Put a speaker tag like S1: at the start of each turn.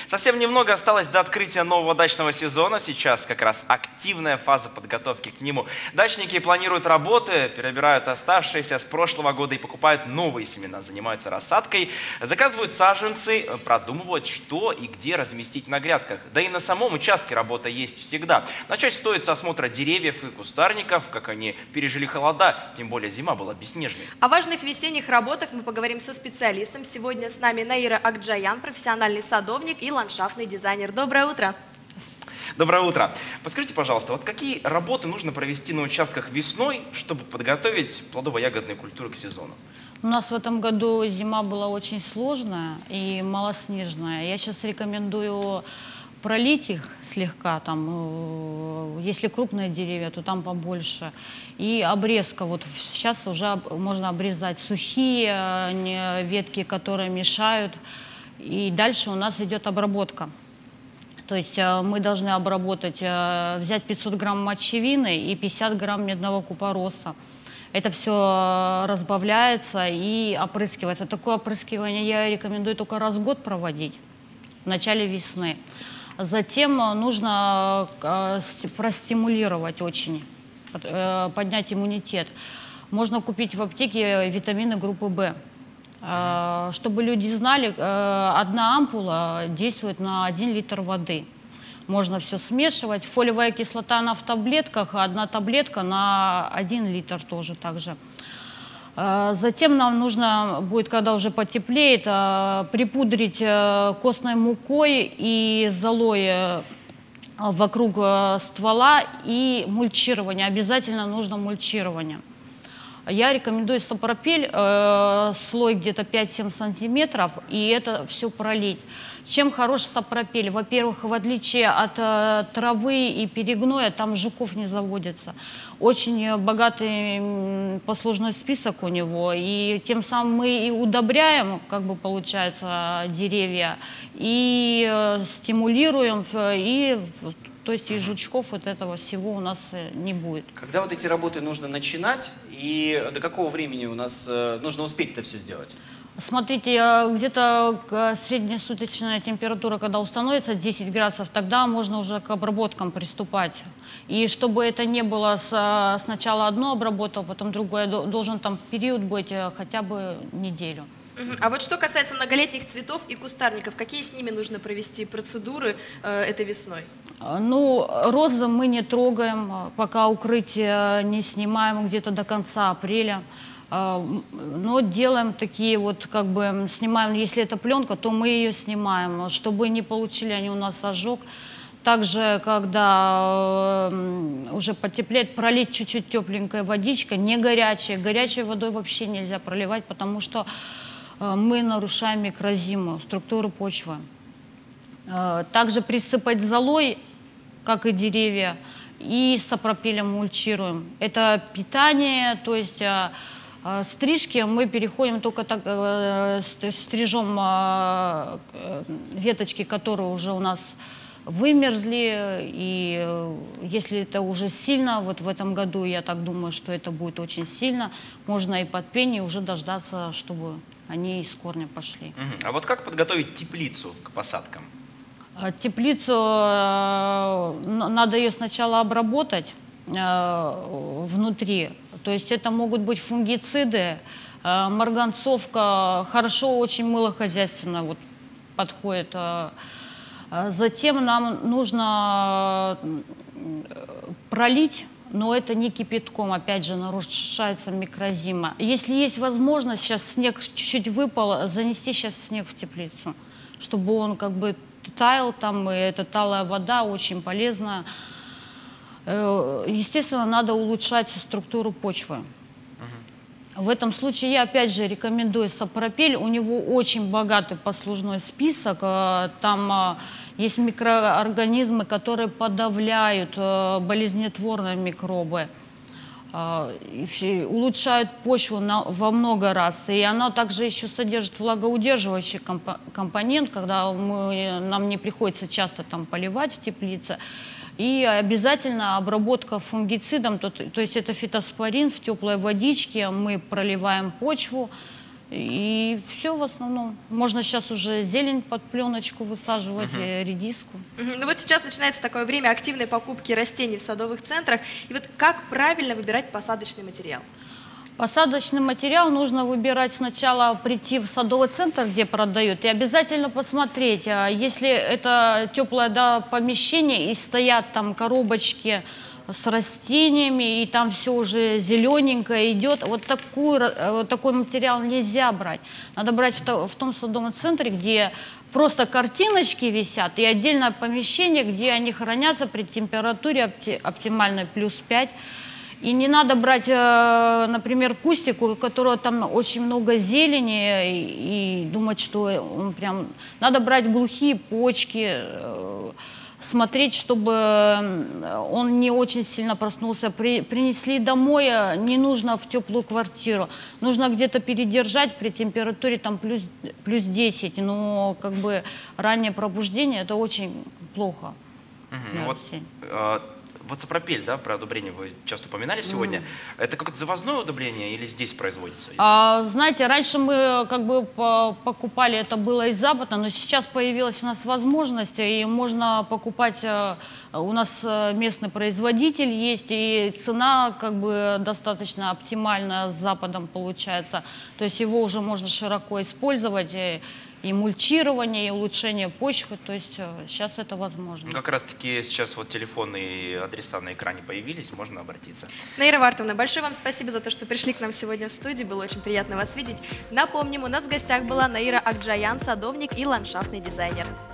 S1: Совсем немного осталось до открытия нового дачного сезона. Сейчас как раз активная фаза подготовки к нему. Дачники планируют работы, перебирают оставшиеся с прошлого года и покупают новые семена, занимаются рассадкой, заказывают саженцы, продумывают, что и где разместить на грядках. Да и на самом участке работа есть всегда. Начать стоит с осмотра деревьев и кустарников, как они пережили холода, тем более зима была бесснежной.
S2: О важных весенних работах мы поговорим со специалистом. Сегодня с нами Наира Акджаян, профессиональный садовник и ландшафтный дизайнер. Доброе утро!
S1: Доброе утро! Подскажите, пожалуйста, вот какие работы нужно провести на участках весной, чтобы подготовить плодово-ягодные культуры к сезону?
S3: У нас в этом году зима была очень сложная и малоснежная. Я сейчас рекомендую пролить их слегка, там, если крупные деревья, то там побольше. И обрезка. Вот сейчас уже можно обрезать сухие ветки, которые мешают. И дальше у нас идет обработка. То есть мы должны обработать, взять 500 грамм мочевины и 50 грамм медного купороса. Это все разбавляется и опрыскивается. Такое опрыскивание я рекомендую только раз в год проводить, в начале весны. Затем нужно простимулировать очень, поднять иммунитет. Можно купить в аптеке витамины группы В. Чтобы люди знали, одна ампула действует на 1 литр воды. Можно все смешивать. Фолиевая кислота, она в таблетках, а одна таблетка на 1 литр тоже также. Затем нам нужно будет, когда уже потеплеет, припудрить костной мукой и золой вокруг ствола и мульчирование. Обязательно нужно мульчирование. Я рекомендую сапропель, слой где-то 5-7 сантиметров, и это все пролить. Чем хорош сапропель? Во-первых, в отличие от травы и перегноя, там жуков не заводится. Очень богатый послужной список у него, и тем самым мы и удобряем, как бы получается, деревья, и стимулируем, и то есть и жучков вот этого всего у нас не будет.
S4: Когда вот эти работы нужно начинать, и до какого времени у нас нужно успеть это все сделать?
S3: Смотрите, где-то среднесуточная температура, когда установится 10 градусов, тогда можно уже к обработкам приступать. И чтобы это не было сначала одно обработал, потом другое, должен там период быть хотя бы неделю.
S2: А вот что касается многолетних цветов и кустарников, какие с ними нужно провести процедуры этой весной?
S3: Ну, розы мы не трогаем, пока укрытие не снимаем где-то до конца апреля. Но делаем такие вот, как бы, снимаем, если это пленка, то мы ее снимаем, чтобы не получили они у нас ожог. Также, когда уже потеплеет, пролить чуть-чуть тепленькой водичкой, не горячей. Горячей водой вообще нельзя проливать, потому что мы нарушаем микрозиму, структуру почвы. Также присыпать золой, как и деревья, и сапропелем мульчируем. Это питание, то есть стрижки мы переходим только так, стрижем веточки, которые уже у нас вымерзли, и если это уже сильно, вот в этом году я так думаю, что это будет очень сильно, можно и под пение уже дождаться, чтобы они из корня пошли.
S1: А вот как подготовить теплицу к посадкам?
S3: Теплицу надо ее сначала обработать внутри. То есть это могут быть фунгициды, марганцовка, хорошо очень мылохозяйственно вот подходит. Затем нам нужно пролить, но это не кипятком, опять же, нарушается микрозима. Если есть возможность, сейчас снег чуть-чуть выпал, занести сейчас снег в теплицу, чтобы он как бы таял там, и эта талая вода очень полезна. Естественно, надо улучшать структуру почвы. В этом случае я опять же рекомендую сапропель. У него очень богатый послужной список. Там есть микроорганизмы, которые подавляют болезнетворные микробы, улучшают почву во много раз. И она также еще содержит влагоудерживающий компонент, когда нам не приходится часто там поливать в теплице. И обязательно обработка фунгицидом, то есть это фитоспорин в теплой водичке, мы проливаем почву, И все в основном. Можно сейчас уже зелень под пленочку высаживать, редиску.
S2: Ну вот сейчас начинается такое время активной покупки растений в садовых центрах. И вот как правильно выбирать посадочный материал?
S3: Посадочный материал нужно выбирать сначала, прийти в садовый центр, где продают, и обязательно посмотреть, если это теплое помещение и стоят там коробочки с растениями, и там все уже зелененькое идет, вот такой материал нельзя брать. Надо брать в том садовом центре, где просто картиночки висят, и отдельное помещение, где они хранятся при температуре оптимальной +5. И не надо брать, например, кустик, у которого там очень много зелени, и думать, что он прям... Надо брать глухие почки, смотреть, чтобы он не очень сильно проснулся. Принесли домой, не нужно в теплую квартиру. Нужно где-то передержать при температуре там +10. Но как бы раннее пробуждение – это очень плохо.
S1: Вот сапропель, да, про удобрение вы часто упоминали сегодня. Это какое-то завозное удобрение или здесь производится?
S3: Знаете, раньше мы как бы покупали, это было из Запада, но сейчас появилась у нас возможность, и можно покупать, у нас местный производитель есть, и цена как бы достаточно оптимальная с Западом получается. То есть его уже можно широко использовать, и мульчирование, и улучшение почвы, то есть сейчас это возможно.
S1: Как раз таки сейчас вот телефонные адреса на экране появились, можно обратиться.
S2: Наира Вартовна, большое вам спасибо за то, что пришли к нам сегодня в студию, было очень приятно вас видеть. Напомним, у нас в гостях была Наира Акджаян, садовник и ландшафтный дизайнер.